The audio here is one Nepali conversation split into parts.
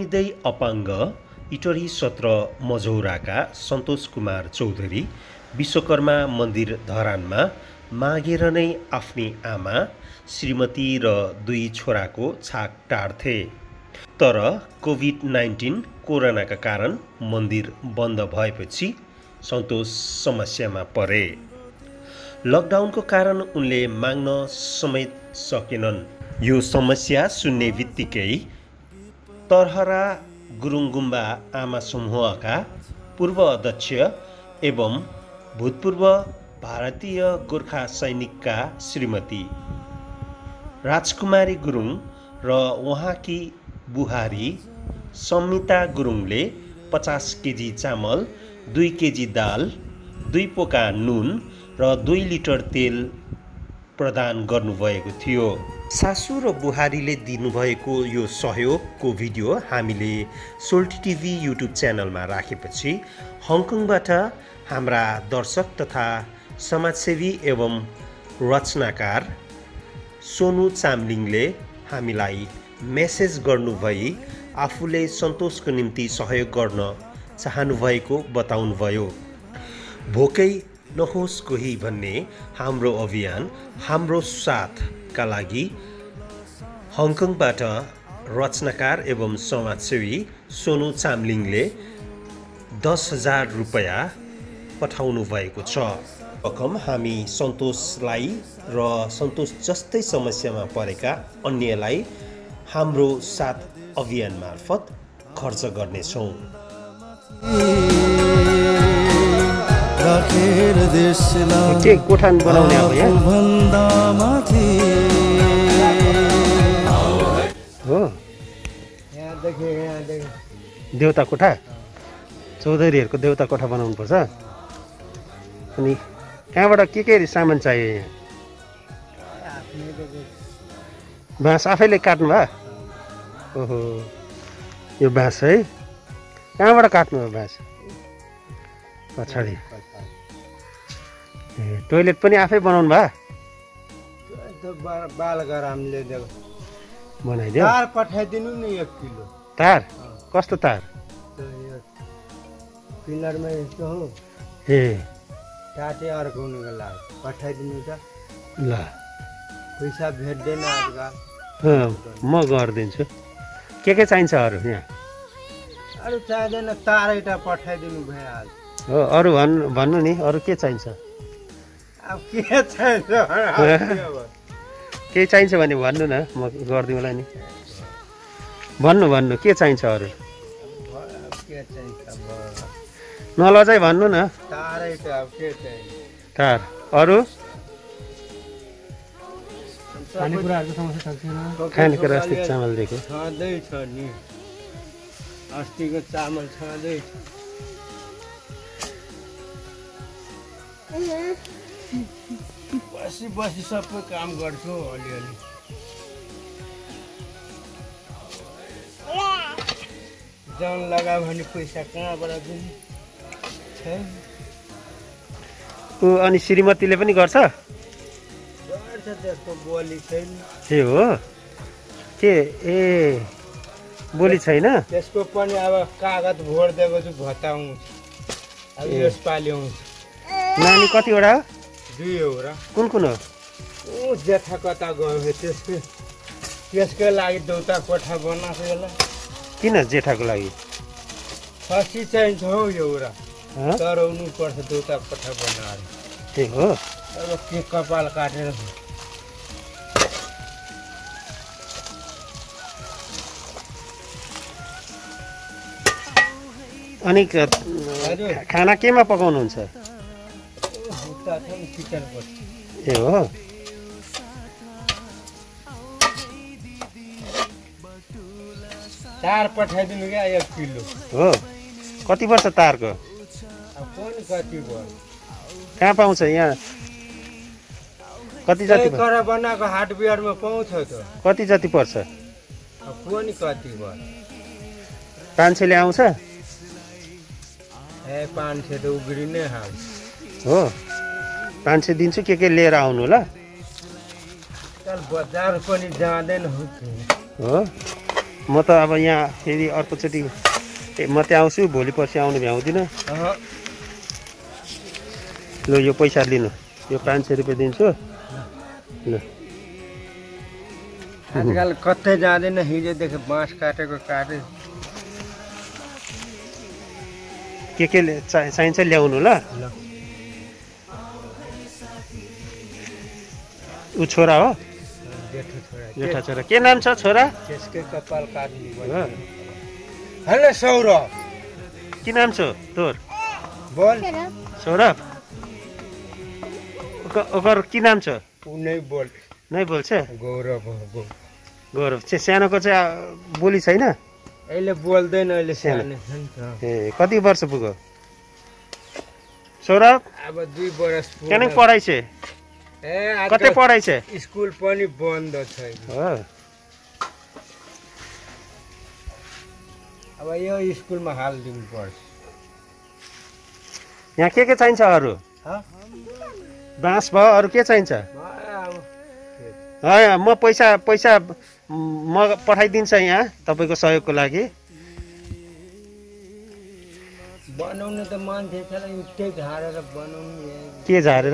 हृदय अपाङ्ग इटरी 17 मझौराका सन्तोष कुमार चौधरी विश्वकर्मा मन्दिर धरानमा मागेर नै आफ्नी आमा श्रीमती र 2 छोराको छाक टार्थे। तर कोभिड-19 कोरोनाका कारण मन्दिर बन्द भएपछि सन्तोष समस्यामा परे। लकडाउनको कारण उनले माग्न समेत सकेनन्। यो समस्या सुन्ने बित्तिकै तरहरा गुरुङ गुम्बा आमा समूहका पूर्व अध्यक्ष एवं भूतपूर्व भारतीय गोर्खा सैनिकका श्रीमती राजकुमारी गुरुङ र उहाँकी बुहारी समिता गुरुङले 50 केजी चामल, 2 केजी दाल, 2 पोका नुन र 2 लिटर तेल प्रदान गर्नुभएको थियो। सासू र बुहारीले दिनुभएको यो सहयोगको भिडियो हामीले सोल्टी टिभी युट्युब च्यानलमा राखेपछि हङकङबाट हाम्रा दर्शक तथा समाजसेवी एवं रचनाकार सोनु चामलिङले हामीलाई मेसेज गर्नुभई आफूले सन्तोषको निम्ति सहयोग गर्न चाहनुभएको बताउनुभयो। भोकै नहोस् कोही भन्ने हाम्रो अभियान हाम्रो साथका लागि हङकङबाट रचनाकार एवं समाजसेवी सोनु चामलिङले 10,000 रुपैयाँ पठाउनु भएको छ। रकम हामी सन्तोषलाई र सन्तोष जस्तै समस्यामा परेका अन्यलाई हाम्रो साथ अभियान मार्फत खर्च गर्नेछौँ। के कोठान बनाउने अब यहाँ हो? देउता कोठा, चौधरीहरूको देउता कोठा बनाउनु पर्छ। अनि कहाँबाट के सामान चाहियो यहाँ? बाँस आफैले काट्नु भयो? ओहो, यो बाँस है कहाँबाट काट्नु भयो बाँस? पछाडि टोइलेट पनि आफै बनाउनु भयो? बालगरामले बनाइदियो। तार पठाइदिनु नि 1 किलो। तार? कस्तो तार? पिलरमा यस्तो हो ए टाटे अर्काउनुको लागि पठाइदिनु त। ल पैसा भेट्दैन आजकल। म गरिदिन्छु। के चाहिन्छ अरू यहाँ? अरू चाहिँदैन, तार एउटा पठाइदिनु भइहाल्छ। हो, अरू भन्नु नि, अरू के चाहिन्छ? अब के चाहिन्छ? के चाहिन्छ भने भन्नु न, म गरिदिउँला नि। भन्नु के चाहिन्छ अरू? के चाहिन्छ? नलजाइ भन्नु न। तारै त अब के चाहिन्छ? तार। अरू खानेकुराहरूको समस्या छैन? खानेकुरा अस्ति चामल दिएको छँदैछ नि, अस्तिको चामल छँदैछ। बसी सबै काम गर्छु अलिअलि। जन लगा भने पैसा कहाँबाट दिने छैन। अनि श्रीमतीले पनि गर्छ? गर्छ, त्यसको बोली छैन। ए हो के? ए बोली छैन? त्यसको पनि अब कागज भोट दिएको छु, भत्ताउँछ। अब यसपालि आउँछ। नानी कतिवटा? 2 हो र। कुन हो? जेठा कता गयो त्यसकै लागि देउता कोठा बनाएको यसलाई। किन जेठाको लागि? खसी चाहिन्छ हौ एउटा, चराउनु पर्छ देउता कोठा बनाएर। ए हो? अब के कपाल काटेर अनि खाना केमा पकाउनुहुन्छ? ए हो? तार पठाइदिनु क्या 1 किलो। हो, कति पर्छ तारको? अब कोनी कति भयो? कहाँ पाउँछ यहाँ? कति जति कर बनाएको हाटबिहारमा पाउँछ त। कति जति पर्छ? अब कोनी कति भयो? 500ले आउँछ? ए 500 त उग्रिनै हाल्छ। हो, 500 दिन्छु। के लिएर आउनु ल? चल बजार पनि जाँदैन हो। म त अब यहाँ फेरि अर्कोचोटि म त्यहाँ आउँछु भोलि पर्सि आउनु भ्याउँदिनँ। ल यो पैसा लिनु, यो 500 रुपियाँ दिन्छु। ल आजकल कतै जाँदैन, हिजोदेखि बाँस काटेको काटे। के चाहिन्छ ल्याउनु ल। ऊ छोरा हो, जेठा छोरा। के नाम छ छोरा? त्यसकै कपाल काट्नु हो? पर्छ। हेलो सौरभ, के नाम छ तोर? बोल। सौरभ, ओकर के नाम छ? ऊ नै बोल। नै बोल्छ? गौरव हो, गौरव चाहिँ सानोको चाहिँ बोली छैन? अहिले बोल्दैन, अहिले सानो। सानो छ नि त। ए कति वर्ष पुग्यो सौरभ? अब 2 वर्ष पुग्यो। त्यहाँ पढाइ छ? ए कतै पढाइ छ? स्कुल पनि बन्द छैन। हो, अब यो स्कुलमा हालिदिनु पर्छ। यहाँ के चाहिन्छ अरू? बाँस भयो, अरू के चाहिन्छ? म पैसा म पठाइदिन्छ यहाँ तपाईँको सहयोगको लागि। बनाउनु त मान्छे इट्टै झारेर बनाउनु। के झारेर?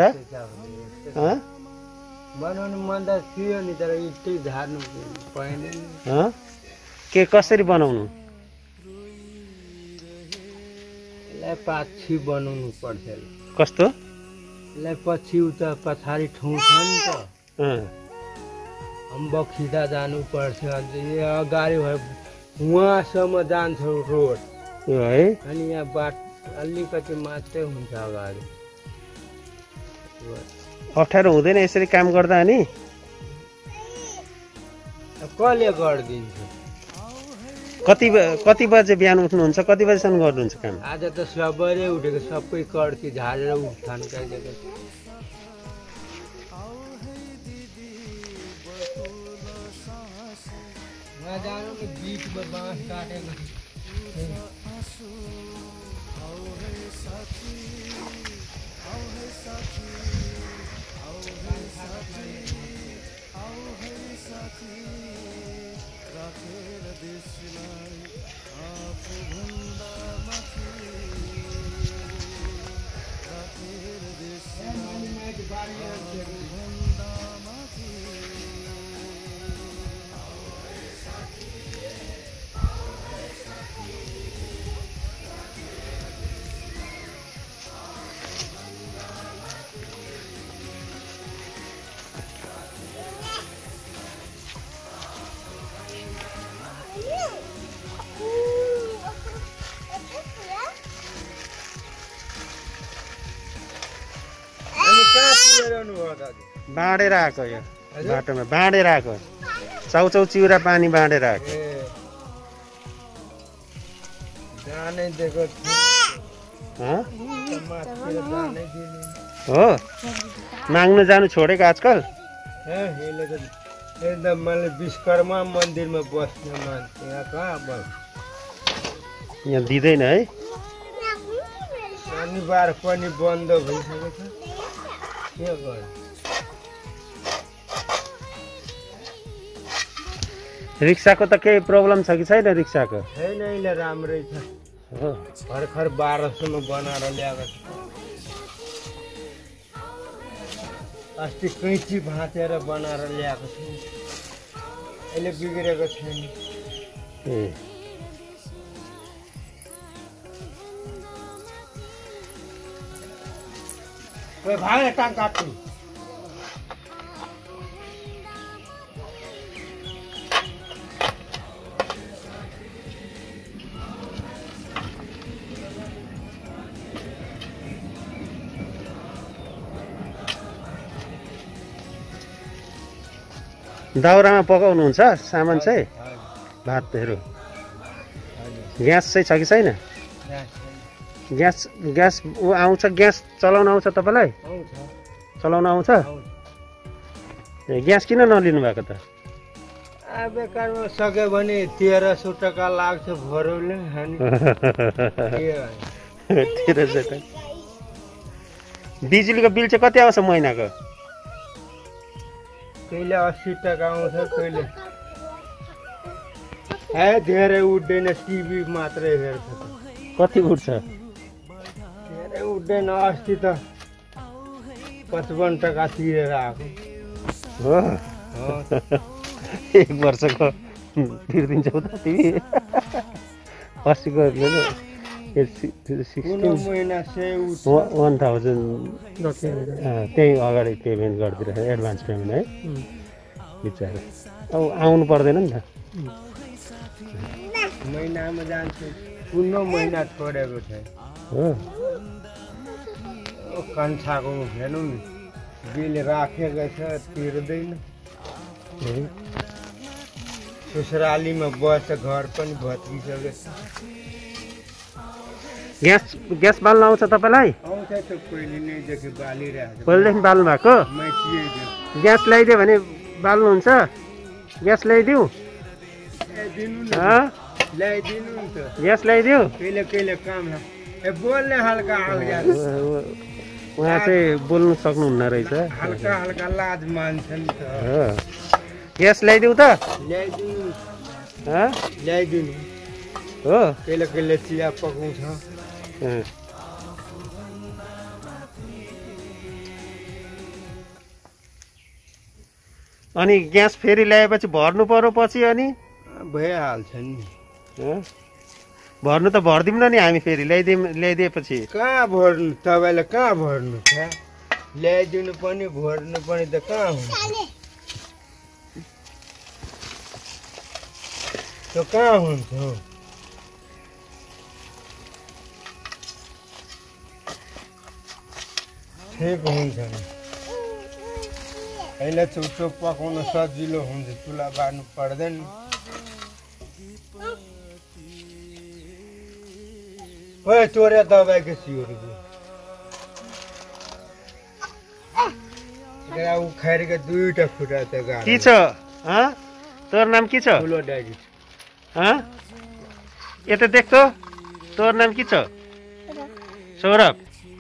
बनाउनु मन त थियो नि, तर इट्टै झार्नु पाएन नि। के कसरी बनाउनु? यसलाई पछि बनाउनु पर्छ। कस्तो? यसलाई पछि उता पछाडि ठाउँ छ नि त, अम्बक खिदा जानुपर्छ। यो अगाडि भयो उहाँसम्म जान्छ रोड, है? अनि यहाँ बाट अलिकति मात्रै हुन्छ अगाडि। अप्ठ्यारो हुँदैन यसरी काम गर्दा? अनि कसले गरिदिन्छ? कति बजे बिहान उठ्नुहुन्छ? कति बजेसम्म गर्नुहुन्छ काम? आज त सबैले उठेको, सबै कर्ती झारेर उठ्छन्। जानु नि बिचमा बाँस काटेको। बाँडेर आएको, यो बाटोमा बाँडेर आएको। चाउचाउ चिउरा पानी बाँडेर आएको। हो, माग्नु जानु छोडेको आजकल? मैले विश्वकर्मा मन्दिरमा बस्ने मान्छे, यहाँ कहाँ बस? यहाँ दिँदैन है? शनिबार पनि बन्द भइसकेको छ। के गर्नु? रिक्साको त केही प्रब्लम छ कि छैन? रिक्साको छैन, अहिले राम्रै छ। भर्खर 1200 बनाएर ल्याएको छ। अस्ति कैँची भाँचेर बनाएर ल्याएको छु, अहिले बिग्रेको छैन। भाइ टाङ काट्नु। दाउरामा पकाउनुहुन्छ सामान चाहिँ? भातहरू ग्यास चाहिँ छ कि छैन? ग्यास आउँछ? ग्यास चलाउन आउँछ तपाईँलाई? चलाउन आउँछ? ग्यास किन नलिनु भएको त? बेकारमा सक्यो भने 1300 टका लाग्छ भरोले। 1300 टका। बिजुलीको बिल चाहिँ कति आउँछ महिनाको? कहिले 80 टका आउँछ, कहिले धेरै उठ्दैन टिभी मात्रै हेर्छ कति उठ्छ धेरै उठ्दैन अस्ति त 55 टका तिरेर आएको हो एक वर्षको तिर्दिन्छौ त तिमी 80 को कुनै महिना सय उठ्छ 1000 त्यही अगाडि पेमेन्ट गरिदिएर एडभान्स पेमेन्ट है बिचरा अब आउनु पर्दैन नि त महिनामा जान्छु कुनै महिना छोडेको छ हो कन्छाको हेर्नु नि बिल राखेको छ तिर्दैन ससुरालीमा बस्छ घर पनि भत्किसकेको छ ग्यास बाल्न आउँछ तपाईँलाई आउँछ त पहिले नैदेखि बालिरहेको पहिलेदेखि बाल्नु भएको ग्यास ल्याइदियो भने बाल्नुहुन्छ ग्यास ल्याइदिऊ ल्याइदिनु नि त ग्यास ल्याइदिऊ कहिले कहिले काम बोल्ने हल्का हल्का उहाँ चाहिँ बोल्नु सक्नुहुन्न रहेछ हल्का हल्का लाज मान्छ नि त ग्यास ल्याइदिऊ त ल्याइदिनु हो कहिले कहिले चिया पकाउँछ अनि ग्यास फेरि ल्याएपछि भर्नु पर्यो पछि अनि भइहाल्छ नि भर्नु त भर्दिउँ न नि हामी फेरि ल्याइदिएपछि कहाँ भर्नु तपाईँलाई कहाँ भर्नु छ ल्याइदिनु पनि भर्नु पनि त कहाँ हुन्छ त्यो कहाँ हुन्छ ठिक हुन्छ होइन चुपचुप पकाउन सजिलो हुन्छ चुला बार्नु पर्दैन ओए तोरे दबाईको सिउरको उखारेको 2टा खुट्टा त गाडी के छ तोर नाम के छ ठुलो ड्याडी यता देख्छौ तोर नाम के छ सौरभ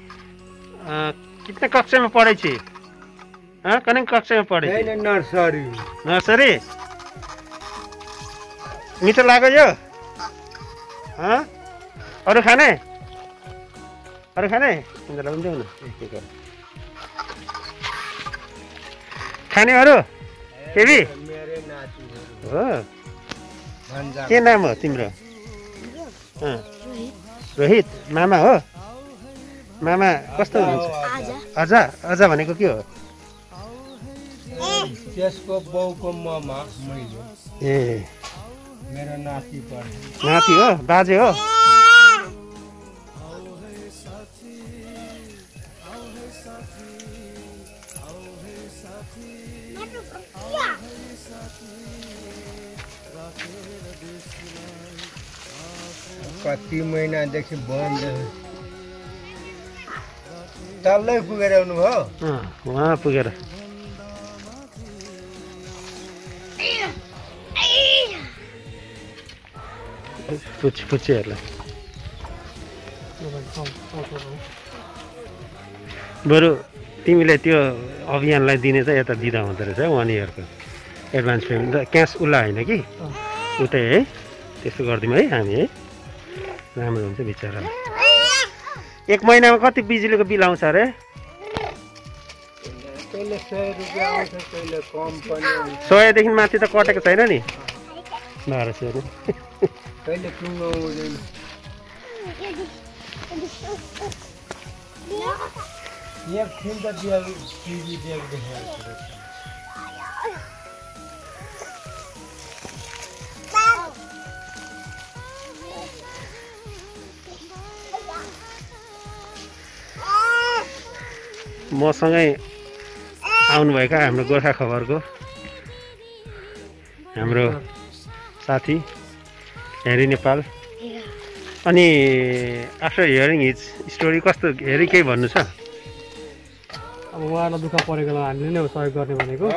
कितने कक्षा में पढ़े छी कने कक्षा में पढ़े छी नर्सरी मीठो लाग्यो यो अरू खाने तिमीलाई पनि देऊ न खाने अरू केबी हो के नाम हो तिम्रो रोहित मामा हो मामा कस्तो हुनुहुन्छ अजा भनेको के हो त्यसको बाउको मामा मैले ए मेरो नाति पर्छ नाति हो बाजे हो कति महिनादेखि बन्द तल्लै पुगेर आउनुभयो उहाँ पुगेर पुच्छीहरूलाई बरु तिमीले त्यो अभियानलाई दिने त यता दिँदा हुँदो रहेछ 1 इयरको एडभान्स पेमेन्ट त क्यास उसलाई होइन कि उतै है त्यस्तो गरिदिउँ है हामी है राम्रो हुन्छ बिचरा 1 महिनामा कति बिजुलीको बिल आउँछ अरे कहिले 100 रुपियाँ आउँछ कहिले कम पनि 100 देखि माथि त कटेको छैन नि 1200 कहिले किन्नु हुँदैन एक दिन त टिभी देख्दै मसँगै आउनुभएका हाम्रो गोर्खा खबरको हाम्रो साथी हेरी नेपाल अनि आफ्टर हियरिङ हिज स्टोरी कस्तो हेरी केही भन्नु छ अब उहाँलाई दुःख परेकोमा हामीले नै सहयोग गर्ने भनेको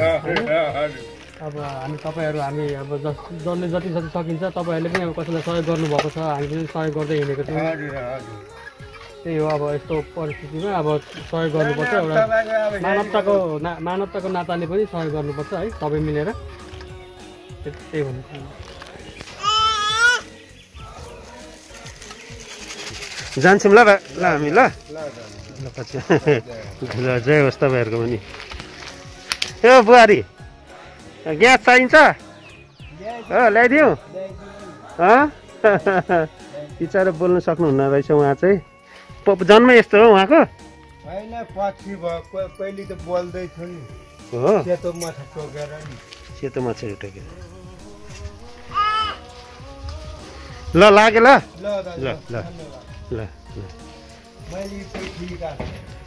अब हामी तपाईँहरू हामी अब जसले जति जति सकिन्छ तपाईँहरूले पनि अब कसैलाई सहयोग गर्नुभएको छ हामी पनि सहयोग गर्दै हिँडेको छौँ त्यही हो अब यस्तो परिस्थितिमा अब सहयोग गर्नुपर्छ एउटा मानवताको नाताले पनि सहयोग गर्नुपर्छ है सबै मिलेर त्यही भन्नु जान्छौँ ल ल हामी ल ल पछि ल जय होस् तपाईँहरूको पनि ए बुहारी ग्यास चाहिन्छ ल्याइदिउँ बिचरा बोल्नु सक्नुहुन्न रहेछ उहाँ चाहिँ जन्मै यस्तो हो उहाँको होइन पछि भयो पहिले त बोल्दै थियो नि हो सेतो माछा टोकेर नि सेतो माछा टोकेर ल लाग्यो ल ल ल ल मैले चाहिँ ठिक आएको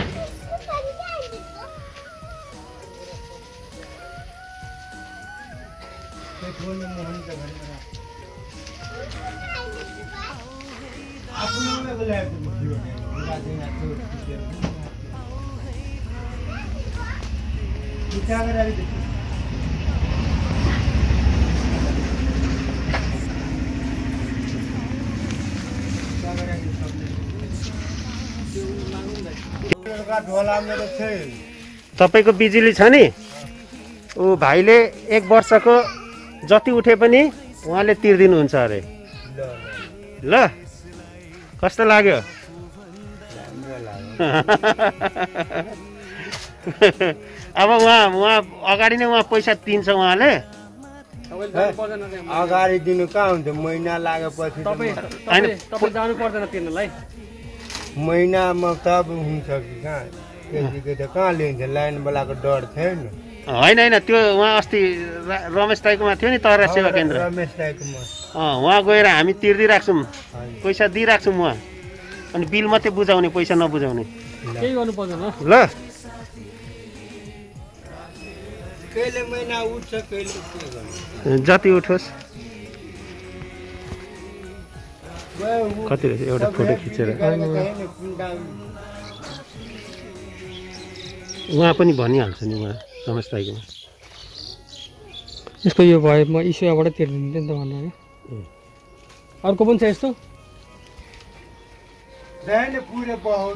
तपाईँको बिजुली छ नि ऊ भाइले 1 वर्षको जति उठे पनि उहाँले तिर्दिनुहुन्छ अरे ल कस्तो लाग्यो अब उहाँ अगाडि नै उहाँ पैसा दिन्छ उहाँले अगाडि दिनु कहाँ हुन्छ महिना लागेपछि जानु पर्दैन तिर्नलाई महिनामा तब हुन्छ कि कहाँ त्यतिकै त कहाँ लिन्छ लाइनवालाको डर थिएन होइन होइन त्यो उहाँ अस्ति रमेश दाईकोमा थियो नि तरा सेवा केन्द्र रमेश दाईकोमा उहाँ गएर हामी तिर्दिराख्छौँ पैसा दिइराख्छौँ उहाँ अनि बिल मात्रै बुझाउने पैसा नबुझाउने केही गर्नु पर्दैन ल कहिले महिना उठ्छ कहिले के गर्नु जति उठोस् कति रहेछ एउटा फोटो खिचेर उहाँ पनि भनिहाल्छ नि उहाँ रमेश दाईकोमा यसको यो भयो म इस्युबाट तिर्दिन्थेँ नि त भन्नु अर्को पनि छ यस्तो पुरै बहुत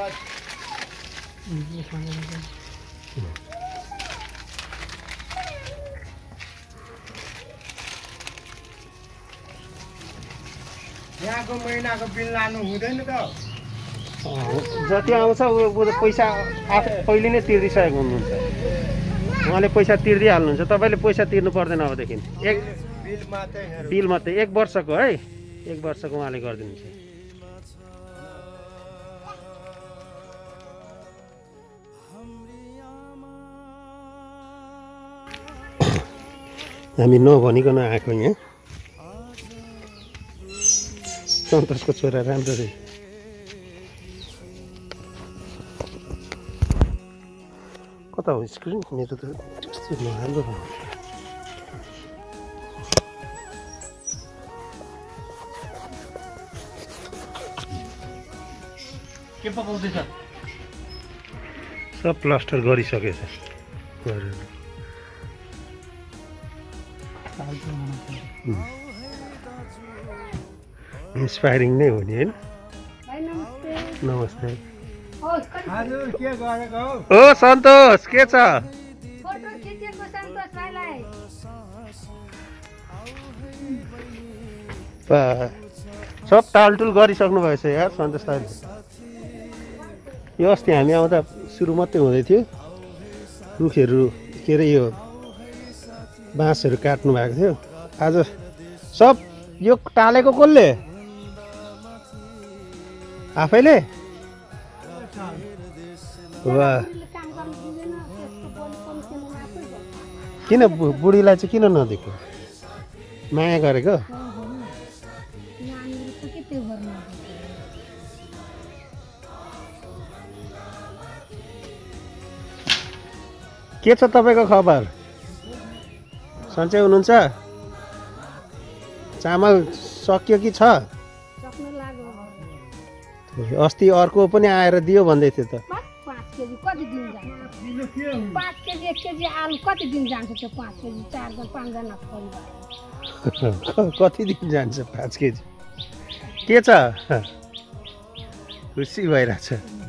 यहाँको महिनाको बिल लानु हुँदैन त जति आउँछ ऊ पैसा पहिले नै तिर्दिसकेको हुनुहुन्छ उहाँले पैसा तिर्दिहाल्नुहुन्छ तपाईँले पैसा तिर्नु पर्दैन अबदेखि बिल मात्रै 1 वर्षको है 1 वर्षको उहाँले गरिदिनुहुन्छ हामी नभनिकन आएको यहाँ सन्तोषको छोरा राम्रो रे कता हो स्क्रिन मेरो त नराम्रो भयो के पकाउँदैछ सब प्लास्टर गरिसकेछ गरेर इन्स्पायरिङ नै हो नि होइन नमस्ते हजुर के गरेको ओ सन्तोष के छ सब टालटुल गरिसक्नु भएछ यार सन्तोष दाइले यो अस्ति हामी आउँदा सुरु मात्रै हुँदै थियो रुखहरू के अरे यो बाँसहरू काट्नु भएको थियो आज सब यो टालेको कसले आफैले वाह किन बुढीलाई चाहिँ किन नदिएको माया गरेको के छ तपाईँको खबर सन्चै हुनुहुन्छ चामल सक्यो कि छ अस्ति अर्को पनि आएर दियो भन्दै थियो त 5 केजी कति दिन जान्छ 5 केजी 1 केजी आलु कति दिन जान्छ त्यो 5 केजी 4 जन 5 जना परिवार कति दिन जान्छ 5 केजी के छ खुसी भइरहेछ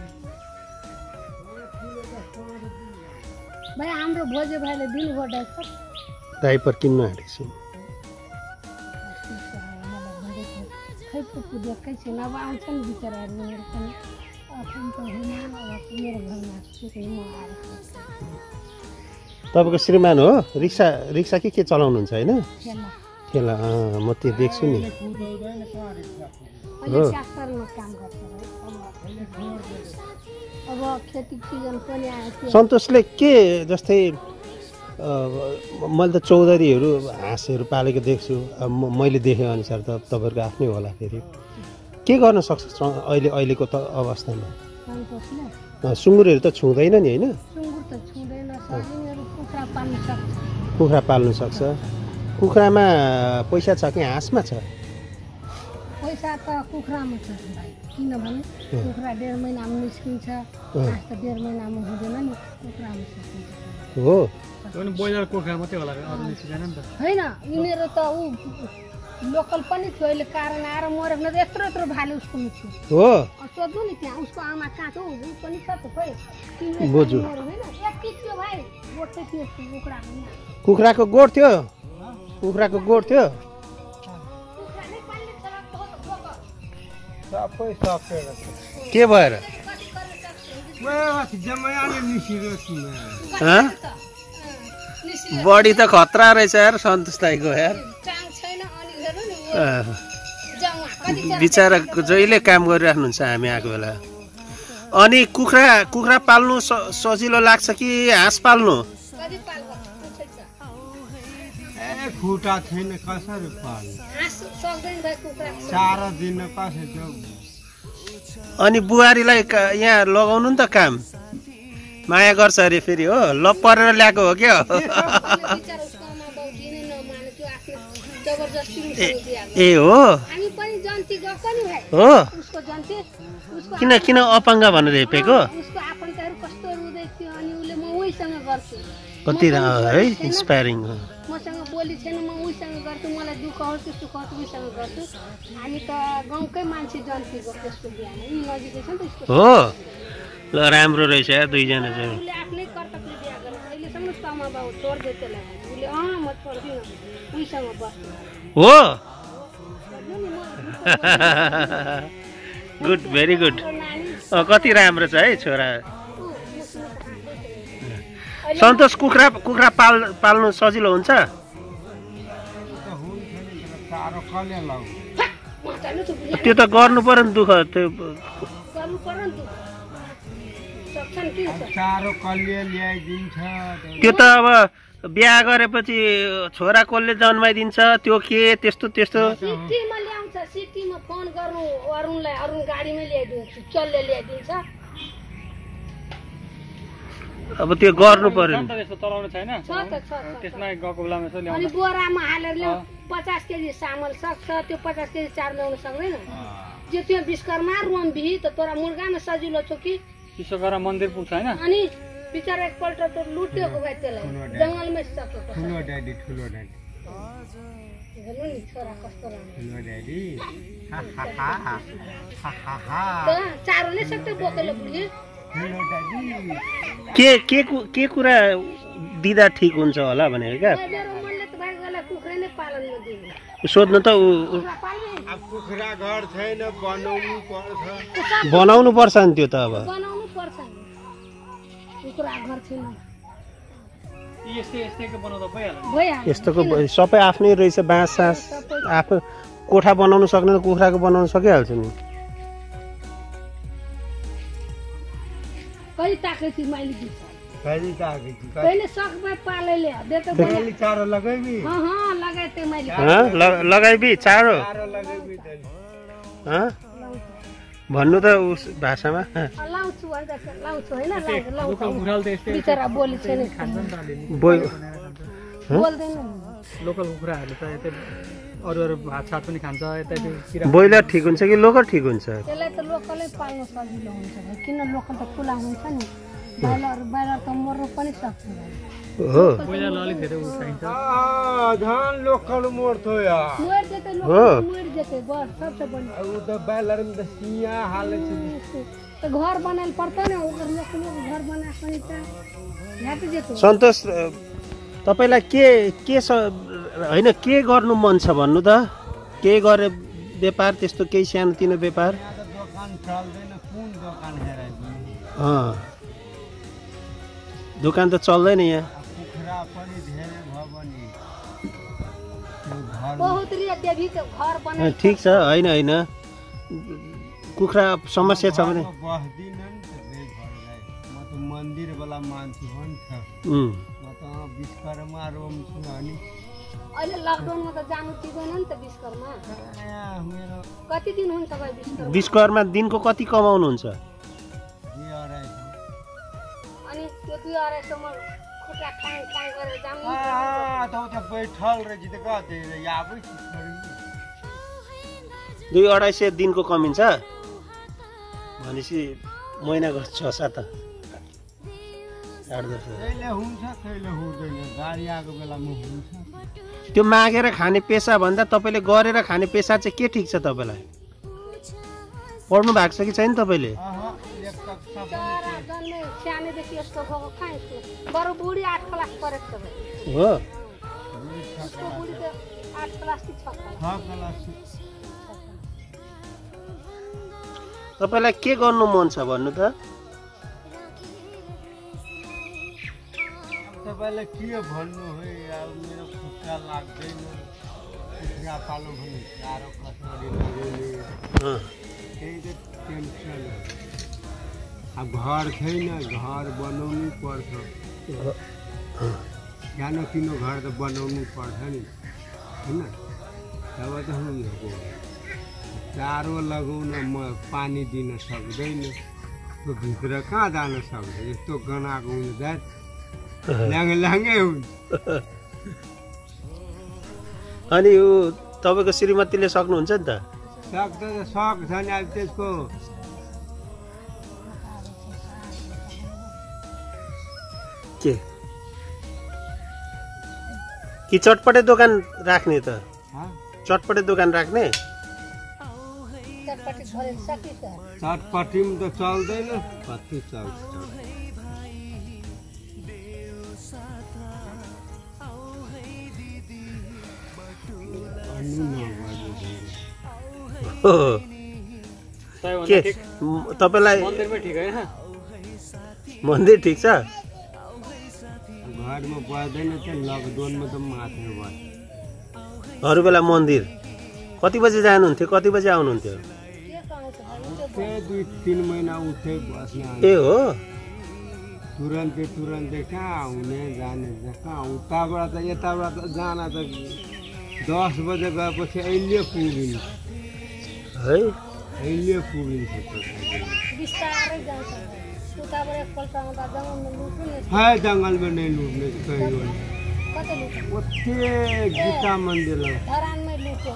भाइ हाम्रो भोजे भाइले दिनु पर्छ डाइपर किन्न आँटेको छु खै त्यस्तो पुगेकै छैन अब आउँछन् बिचराहरू मेरो पनि अथान त होइन अब मेरो घरमा सुकै म आएर तपाईँको श्रीमान हो रिक्सा के चलाउनुहुन्छ होइन खेल्न ठेला म त्यो देख्छु नि अहिले ट्र्याक्टरमा काम गर्छ अब खेती सिजन पनि आयो सन्तोषले के जस्तै मैले त चौधरीहरू हाँसहरू पालेको देख्छु मैले देखेँ अनुसार त तपाईँहरूको आफ्नै होला फेरि के गर्न सक्छ अहिलेको त अवस्थामा सन्तोषले सुँगुरहरू त छुँदैन नि होइन सुँगुर त छुँदैन सजिलो कुखुरा पाल्न सक्छ कुखुरा पाल्नु सक्छ कुखुरामा पैसा छ कि हाँसमा छ पैसा त कुखुरामा छ भाइ किनभने कुखुरा 1.5 महिनामा निस्किन्छ हाँस त 1.5 महिनामा हुँदैन नि कुखुरामा सकिन्छ हो ब्रोइलर कुखुरा मात्रै होला अरू निस्किँदैन नि त होइन यिनीहरू त ऊ लोकल पनि थियो अहिले कारण आएर मरेको न त यत्रो भाले उसको थियो हो सोध्नु नि त्यहाँ उसको आमा कहाँ छ ऊ पनि छ त खोइ बोजू यति थियो भाइ गोठै थियो कुखुरा पनि कुखुराको गोठ थियो कुखुराको गोठ थियो सबै सकेर के भएर जमायाले निस्किएको छु बडी त खतरा रहेछ यार सन्तोष दाइको यार चाङ छैन अनि हेर्नु नि बिचरा जहिले काम गरिराख्नुहुन्छ हामी आएको बेला अनि कुखुरा पाल्नु सजिलो लाग्छ कि हाँस पाल्नु कति पाल्छ खुट्टा छैन कसरी पाल्नु हाँस सक्दैन भाइ कुखुरा चारो दिन कसरी अनि बुहारीलाई यहाँ लगाउनु नि त काम माया गर्छ अरे फेरि हो लप परेर ल्याएको हो क्या ए हो हामी पनि जन्ती गएको नि भाइ हो उसको जन्ती उसको किन अपाङ्ग भनेर हेपेको उसको आफन्तहरू कस्तो रुँदै थियो अनि उसले म उहीसँग गर्छु कति है इन्सपायरिङ मसँग बोली छैन म उहीसँग गर्छु मलाई दुःख होस् त्यस्तो खर्च उहीसँग गर्छु हामी त गाउँकै मान्छे जन्ती गयो त्यसको बिहान यी नजिकै छ नि त यसको हो ल राम्रो रहेछ यार दुईजना चाहिँ उसले आफ्नै कर्तव्यले बिहा गरेर अहिलेसम्म तमा बाउ छोड्दै त्यसलाई उसले म छोड्दिनँ उहीसँग बस्छु हो गर्नु नि म गुड भेरी गुड कति राम्रो छ है छोरा सन्तोष कुखुरा पाल्नु सजिलो हुन्छ चारो कसले लाउ त्यो त गर्नु पर्यो नि दुःख त्यो गर्नु पर्यो नि सक्छन् किन चारो कसले ल्याइदिन्छ त्यो त अब बिहा गरेपछि छोरा कसले जन्माइदिन्छ त्यो के त्यस्तो सिटीमा ल्याउँछ सिटीमा फोन गर्नु अरुणलाई अरुण गाडीमै ल्याइदिन्छ चल्ले ल्याइदिन्छ अब त्यो गर्नु पर्यो नि त्यस्तो चलाउनु छैन छ त छ त्यसमा गएको बेलामा यसो अनि ल्याउनु बोरामा हालेर ल्याउ 50 केजी चामल सक्छ त्यो 50 केजी चार ल्याउन सक्दैन जे त्यो विश्वकर्मा रुम बिही त तोरा मुर्गामा सजिलो छ कि विश्वकर्मा मन्दिर पुग्छ हैन अनि बिचारा एकपल्ट त लुट्यो भाइ त्यसलाई जङ्गलमै सक्यो ठुलो ड्याडी हेर्नु नि छोरा कस्तो राम्रो ठुलो ड्याडी चारो नै सक्छ बोकेले बुझ्यो ठुलो ड्याडी के कुरा दिँदा ठिक हुन्छ होला भनेको क्या मेरो मनले त भाइ गला कुखुरा नै पालनमा दिनु सोध्नु त कुखुरा पाल्ने अब कुखुरा घर छैन बनाउनु पर्छ बनाउनु पर्छ नि त्यो त अब बनाउनु पर्छ नि कुखुरा घर छैन यस्तैको बनाउँदा भइहाल्छ भइहाल्छ यस्तोको सबै आफ्नै रहेछ बाँस सास आफू कोठा बनाउनु सक्ने कुखुराको बनाउनु सकिहाल्छ नि कहिले ताकेको थिएँ मैले दिन्छ कहिले ताकेको पहिले सकमा पालेले देतो कहिले चारो लगाइबी लगाए त्यो मैले लगाइबी चारो लगाइबी भन्नु त उस भाषामा लाउँछु भन्छ लाउँछु होइन लोकल कुखुराले त यस्तै बिचरा बोली छैन बोल्दैन लोकल कुखुराहरूले त यतै अरू भात सात पनि खान्छ यतै किरा ब्रोइलर ठिक हुन्छ कि लोकल ठिक हुन्छ त्यसलाई त लोकलै पाल्न सजिलो हुन्छ किन लोकल त खुला हुन्छ नि बाहिर त मर्नु पनि सक्छ हो ब्रोइलरलाई अलिक धेरै चाहिन्छ धान लोकल मोड्थ्यो यार मर जेतै लोकल मर जेतै बस सबसे बढी उ त बाइलर में त सिया हाले छ त घर बनाइल पर्छ नि ओकर लोकल घर बनाएको नि त झ्याट जेतै सन्तोष तपाईँलाई के होइन के गर्नु मन छ भन्नु त के गरे व्यापार त्यस्तो केही सानोतिनो व्यापार यहाँ त दोकान चल्दैन कुन दोकान हेराइदिनु दोकान त चल्दैन यहाँ कुखुरा पनि धेरै भयो भने त्यो घर बहुत रिया देवी के घर बने ठिक छ होइन होइन कुखुरा समस्या छ भने बस्दिन नि त बेघरलाई म त मन्दिरवाला मान्छे हो नि त म त विश्वकर्मा रोम्छु अनि अहिले लकडाउनमा त जानु दिँदैन नि त विश्वकर्मा मेरो कति दिन हुन्छ भाइ विश्वकर्मा विश्वकर्मा दिनको कति कमाउनुहुन्छ 2-2.5 अनि त्यो 2-2.5 सम्म खुट्टा काङ काङ गरेर जानु त बैठल रहेछ त कतै याबै छोरी 2-250 दिनको कमिन्छ भनेपछि महिनाको 6-7 कहिले हुन्छ कहिले हुँदैन गाडी आएको बेलामा हुन्छ त्यो मागेर खाने पेसा भन्दा तपाईँले गरेर खाने पेसा चाहिँ के ठिक छ तपाईँलाई पढ्नु भएको छ कि छैन तपाईँले सानैदेखि यस्तो भएको कहाँ बरु बुढी 8 क्लास पढेको छ हो उसको बुढी त 8 क्लास कि 6 क्लास तपाईँलाई के गर्नु मन छ भन्नु त तपाईँलाई के भन्नु है अब मेरो खुट्टा लाग्दैन कुखुरा पाल्नु भने गाह्रो कसरी लगाउने त्यही त टेन्सन अब घर छैन घर बनाउनु पर्छ सानो तिनो घर त बनाउनु पर्छ नि होइन तब त हुन्छ चारो लगाउन म पानी दिन सक्दैन त्यो भित्र कहाँ जान सक्छ यस्तो गनाएको हुन्छ लागे लागे हुन्छ अनि ऊ तपाईँको श्रीमतीले सक्नुहुन्छ नि त सक्छ नि अब त्यसको के कि चटपटे दोकान राख्ने त चटपटे दोकान राख्ने चटपटी त चल्दैन कति चल्छ के तपाईँलाई मन्दिर ठिक छ घरमा बस्दैन त्यो लकडाउनमा त माथि भयो अरू बेला मन्दिर कति बजे जानुहुन्थ्यो कति बजे आउनुहुन्थ्यो 2-3 महिना उठे बस्न ए हो तुरन्तै कहाँ आउने जाने कहाँ उताबाट त यताबाट त जान त 10 बजे गएपछि अहिले पुगिन्छ है अहिले पुगिन्छ बिस्तारै जान्छ उताबाट एकपल्ट आउँदा जङ्गलमा लुट्नु है जङ्गलमा नै लुट्ने कहीँ कतै लुट्नु ओते गीता मन्दिर धरानमै लुट्यो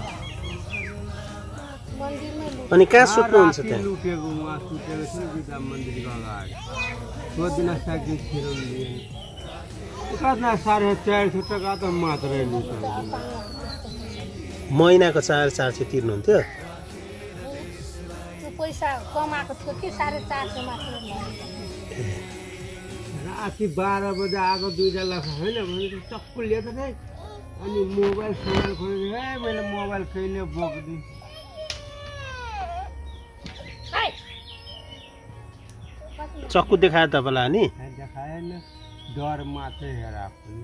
मन्दिरमै लुट्यो अनि कहाँ सुत्नुहुन्छ त्यहाँ लुटेको उहाँ सुतेको छ गीता मन्दिरको अगाडि त्यो दिन साइकल छिराउनु लिएन कता 450 टका त मात्रै लुटेको महिनाको 400 तिर्नुहुन्थ्यो त्यो पैसा कमाएको थियो कि 450 मात्र राति 12 बजे आएको 2 लाख होइन भने चक्कु लिएको थिएँ अनि मोबाइल खोलेर मैले मोबाइल कहिले बोक्दिनँ चक्कु देखायो तपाईँलाई अनि देखाएन डर मात्रै हेरा पनि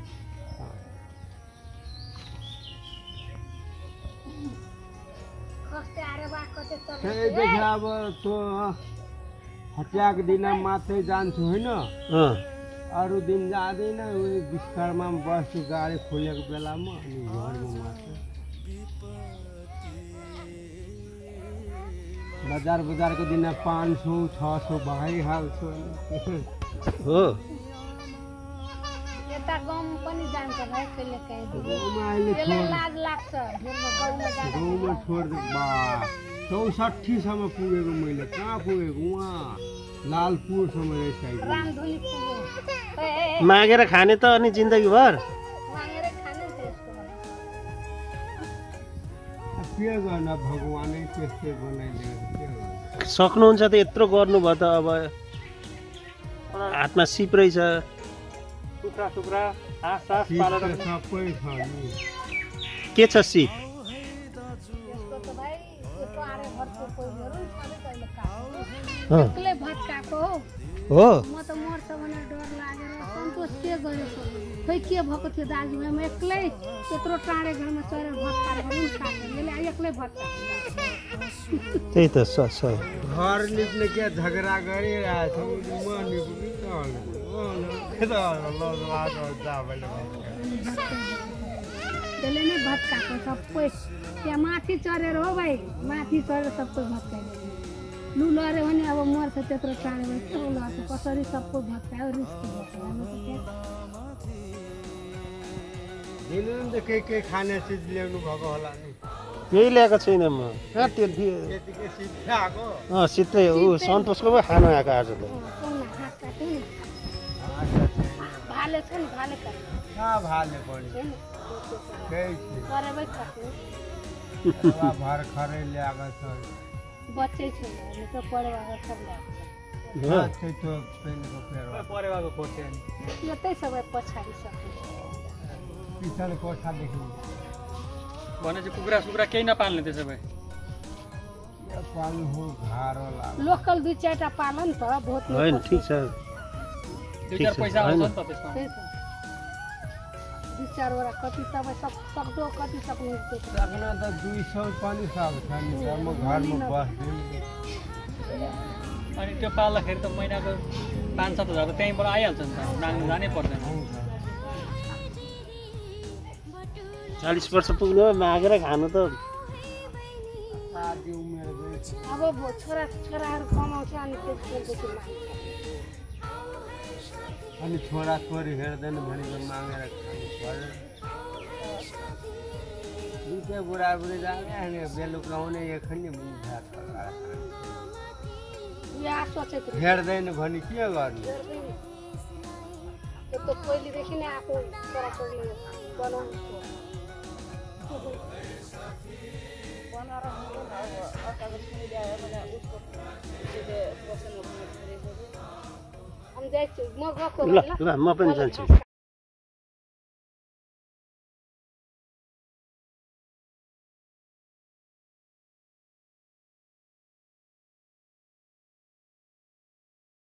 त्यहीदेखि अब त्यो हटियाको दिन मात्रै जान्छु होइन अरू दिन जाँदैन विश्वकर्मा बस्छु गाडी खोलेको बेलामा अनि घरमा मात्रै बजारको दिन 500-600 भइहाल्छ हो यता गाउँ पनि जान्छ भाइ कहिले काहीँ लाज लाग्छ गाउँमा छोड्दै 64 सम्म पुगेको मैले कहाँ पुगेको उहाँ लालपुरसम्म रहेछ रामधुली पुग्यो मागेर खाने त अनि जिन्दगीभर मागेर खाने के गर्न भगवानै त्यस्तै बनाइदिएको के गर्नु सक्नुहुन्छ त यत्रो गर्नुभयो त अब हातमा सिप रहेछ कुखुरा हाँस पालेर सबै छ नि के छ सिप यसको त भाइ एक्लै भत्काएको हो हो म त मर्छ भनेर डर लागेर सन्तोष के गरेको खै के भएको थियो दाजुभाइ म एक्लै त्यत्रो टाढे घरमा चढेर भत्काएर पनि खाएको यसले एक्लै भत्काएको त्यही त घर निप्ने के झगडा गरिरहेछ म निप्ने त्यसले नै भत्काएको सबै त्यहाँ माथि चढेर हो भाइ माथि चढेर सबै भत्काइदियो लु लड्यो भने अब मर्छ त्यत्रो टाढो भने के लड्छ कसरी सबै भत्कायो रिस्क दिनु त के खाने चिज ल्याउनु भएको होला नि यही ल्याएको छैन म कहाँ त्यो त्यतिकै सिधै आएको सिधै ऊ सन्तोषको पो खानु आएको आज त भाले छ नि भाले कहाँ भाले पनि त्यही गरेरै खाएको भर्खरै ल्याएको छ बच्चै छु हामी त पढेको छ परेवाको खोज्थ्यो नि यतै सबै पछाडि सक्यो पछाडि कोठादेखि भनेपछि कुखुरा सुकुरा केही नपाल्ने त्यसो भए पाल्नु हो गाह्रो लाग्छ लोकल दुई चारवटा पाल नि त भोट होइन ठिक छ दुई चार पैसा आउँछ नि त त्यसमा दुई चारवटा कति तपाईँ सक्दो कति सक्नुहुन्छ सक्न त 200 पनि सक्छ नि म घरमा बस्दिनँ अनि त्यो पाल्दाखेरि त महिनाको 5-7 हजार त त्यहीँबाट आइहाल्छ नि त नाग्नु जानै पर्दैन 40 वर्ष पुग्नु मागेर खानु त आदि उमेर गयो अब छोराहरू कमाउँछ अनि त्यसपछि माग्छ अनि छोरा छोरी हेर्दैन भनेको मागेर खानु पर्यो दुईटै बुढाबुढी जाने अनि बेलुका आउने एकखन्ने भात पकाएर या सोचेको हेर्दैन भने के गर्नु त्यो त पहिलेदेखि नै आएको छोराछोरीले बनाउनु हम जाइछु म गएको ल म पनि जान्छु